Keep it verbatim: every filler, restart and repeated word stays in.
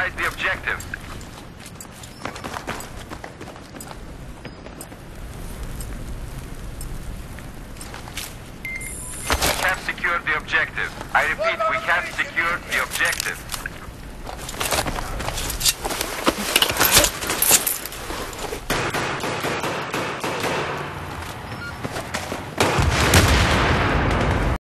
neutralize the objective. We have secured the objective. I repeat, we have secured the objective.